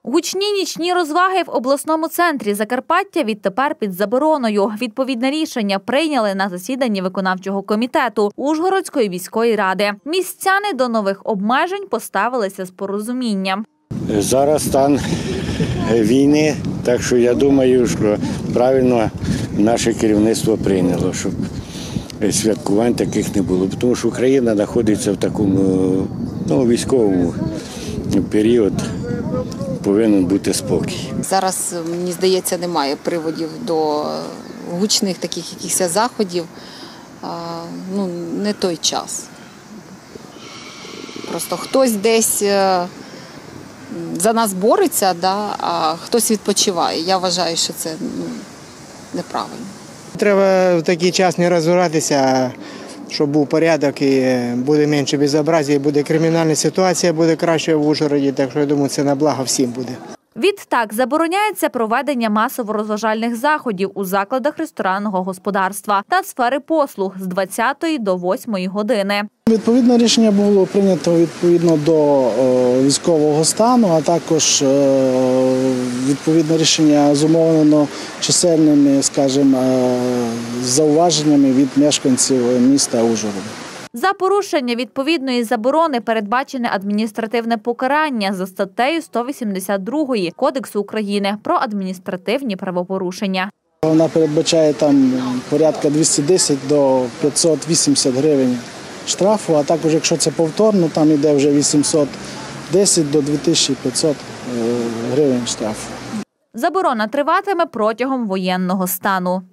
Гучні нічні розваги в обласному центрі Закарпаття відтепер під забороною. Відповідне рішення прийняли на засіданні виконавчого комітету Ужгородської міської ради. Містяни до нових обмежень поставилися з порозумінням. Зараз стан війни, так що я думаю, що правильно наше керівництво прийняло, щоб святкувань таких не було. Тому що Україна знаходиться в такому військовому період. Повинен бути спокій. Зараз, мені здається, немає приводів до гучних таких якихось заходів. Не той час. Просто хтось десь за нас бореться, а хтось відпочиває. Я вважаю, що це неправильно. Треба в такий час не розбиратися, щоб був порядок і буде менше безобразія, буде кримінальна ситуація, буде краще в Ужгороді, так що я думаю, це на благо всім буде. Відтак, забороняється проведення масово-розважальних заходів у закладах ресторанного господарства та сфери послуг з 20 до 8 години. Відповідне рішення було прийнято відповідно до військового стану, а також відповідне рішення зумовлено чисельними, зауваженнями від мешканців міста Ужгорода. За порушення відповідної заборони передбачене адміністративне покарання за статтею 182 Кодексу України про адміністративні правопорушення. Вона передбачає там порядка 210 до 580 гривень штрафу, а також якщо це повторно, там йде вже 810 до 2500 гривень штрафу. Заборона триватиме протягом воєнного стану.